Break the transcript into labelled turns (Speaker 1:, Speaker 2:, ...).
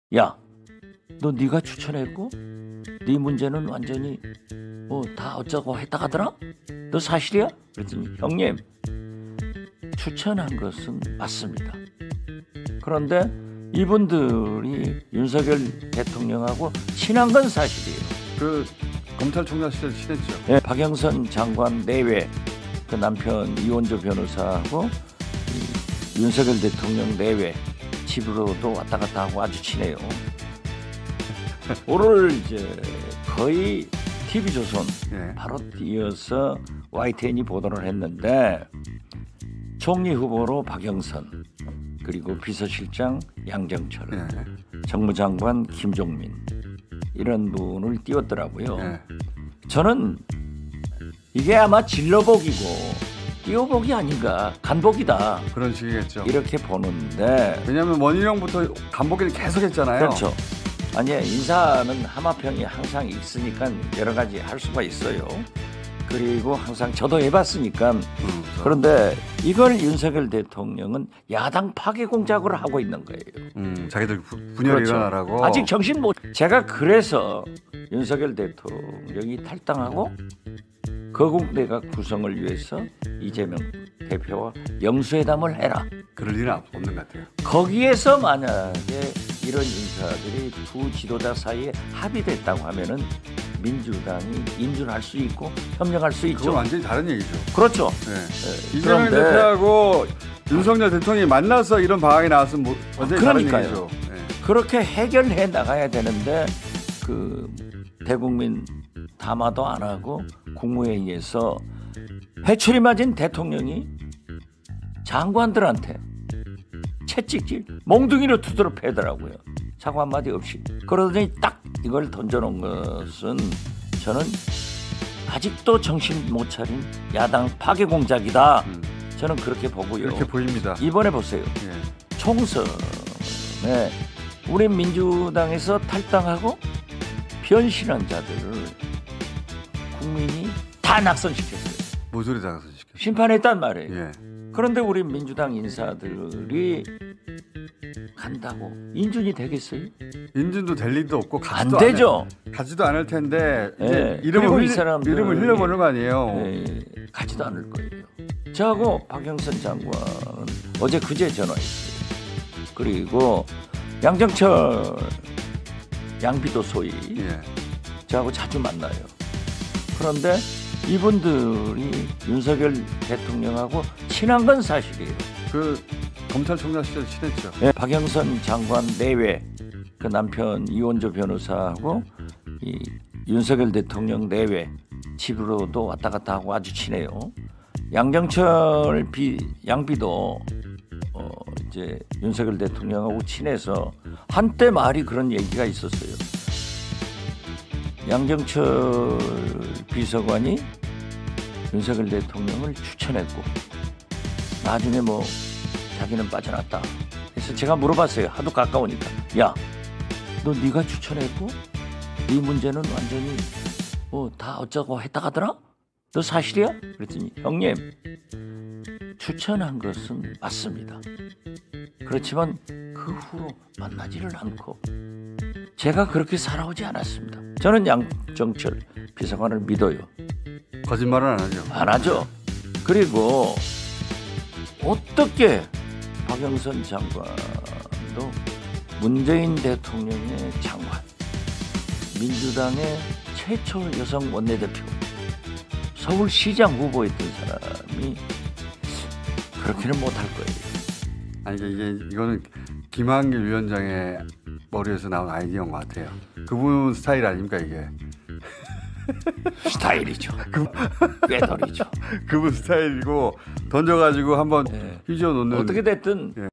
Speaker 1: 야, 너 네가 추천했고 네 문제는 완전히 뭐 다 어쩌고 했다 하더라? 너 사실이야? 그랬더니 형님, 추천한 것은 맞습니다. 그런데 이분들이 윤석열 대통령하고 친한 건 사실이에요.
Speaker 2: 그 검찰총장 시절 친했죠.
Speaker 1: 네, 박영선 장관 내외 그 남편 이원조 변호사하고 이 윤석열 대통령 내외 집으로도 왔다 갔다 하고 아주 친해요. 오늘 이제 거의 TV조선
Speaker 2: 예.
Speaker 1: 바로 이어서 YTN이 보도를 했는데 총리 후보로 박영선, 그리고 비서실장 양정철,
Speaker 2: 예.
Speaker 1: 정무장관 김종민 이런 분을 띄웠더라고요.
Speaker 2: 예.
Speaker 1: 저는 이게 아마 진로복이고 띄워복이 아닌가, 간복이다
Speaker 2: 그런 식이겠죠.
Speaker 1: 이렇게 보는데,
Speaker 2: 왜냐하면 원희룡부터 간보기를 계속했잖아요.
Speaker 1: 그렇죠. 아니, 인사는 하마평이 항상 있으니까 여러 가지 할 수가 있어요. 그리고 항상 저도 해봤으니까. 그런데 이걸 윤석열 대통령은 야당 파괴 공작으로 하고 있는 거예요.
Speaker 2: 자기들 분열이
Speaker 1: 그렇죠.
Speaker 2: 일어나라고.
Speaker 1: 아직 정신 못. 제가 그래서 윤석열 대통령이 탈당하고 거국내각 구성을 위해서 이재명 대표와 영수회담을 해라.
Speaker 2: 그럴 일은 없는 것 같아요.
Speaker 1: 거기에서 만약에 이런 인사들이 두 지도자 사이에 합의됐다고 하면은 민주당이 인준할 수 있고 협력할 수 있죠.
Speaker 2: 그건 완전히 다른 얘기죠.
Speaker 1: 그렇죠.
Speaker 2: 네. 이재명 대표하고 윤석열 대통령이 만나서 이런 방향이 나왔으면 완전히
Speaker 1: 그러니까요.
Speaker 2: 다른 얘기죠. 네.
Speaker 1: 그렇게 해결해 나가야 되는데 그 대국민 담화도 안 하고 국무회의에서 회초리 맞은 대통령이 장관들한테 채찍질 몽둥이로 두드려 패더라고요. 사과 한마디 없이. 그러더니 딱 이걸 던져놓은 것은 저는 아직도 정신 못 차린 야당 파괴 공작이다. 저는 그렇게 보고요.
Speaker 2: 그렇게 보입니다.
Speaker 1: 이번에 보세요.
Speaker 2: 예.
Speaker 1: 총선에 우리 민주당에서 탈당하고 변신한 자들을 국민이 다 낙선시켰어요.
Speaker 2: 모조리 당선시켰어요.
Speaker 1: 심판했단 말이에요.
Speaker 2: 예.
Speaker 1: 그런데 우리 민주당 인사들이 간다고 인준이 되겠어요?
Speaker 2: 인준도 될 리도 없고
Speaker 1: 안 되죠.
Speaker 2: 가지도 않을 텐데
Speaker 1: 네.
Speaker 2: 이제
Speaker 1: 그리고 이 사람들이
Speaker 2: 이름을 흘려보는 거 아니에요.
Speaker 1: 네, 가지도 않을 거예요. 저하고 박영선 장관은 어제 그제 전화했어요. 그리고 양정철 양비도 소위
Speaker 2: 예.
Speaker 1: 저하고 자주 만나요. 그런데 이분들이 윤석열 대통령하고 친한 건 사실이에요.
Speaker 2: 그 검찰총장 시절 친했죠.
Speaker 1: 네, 박영선 장관 내외 그 남편 이원조 변호사하고 이 윤석열 대통령 내외 집으로도 왔다 갔다 하고 아주 친해요. 양정철 양비도 이제 윤석열 대통령하고 친해서 한때 말이 그런 얘기가 있었어요. 양정철 비서관이 윤석열 대통령을 추천했고 나중에 뭐 자기는 빠져났다. 그래서 제가 물어봤어요. 하도 가까우니까. 야, 너 네가 추천했고 네 문제는 완전히 뭐 다 어쩌고 했다 하더라? 너 사실이야? 그랬더니 형님, 추천한 것은 맞습니다. 그렇지만 그 후로 만나지를 않고 제가 그렇게 살아오지 않았습니다. 저는 양정철 비서관을 믿어요.
Speaker 2: 거짓말은 안 하죠.
Speaker 1: 안 하죠. 그리고 어떻게 박영선 장관도 문재인 대통령의 장관, 민주당의 최초 여성 원내대표, 서울시장 후보였던 사람이 그렇게는 못할 거예요.
Speaker 2: 아니 이거는 김한길 위원장의 머리에서 나온 아이디어인 것 같아요. 그분 스타일 아닙니까 이게?
Speaker 1: 스타일이죠. 꾀돌이죠.
Speaker 2: 그분 스타일이고 던져가지고 한번 휘저어 놓는.
Speaker 1: 어떻게 됐든
Speaker 2: 예.